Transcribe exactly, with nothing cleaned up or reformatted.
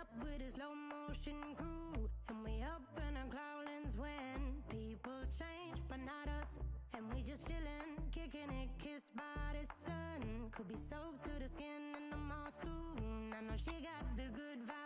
up with a slow motion crew, and we up in our growlings when people change, but not us. And we just chillin', kicking it, kissed by the sun. Could be soaked to the skin in the mall soon. I know she got the good vibe.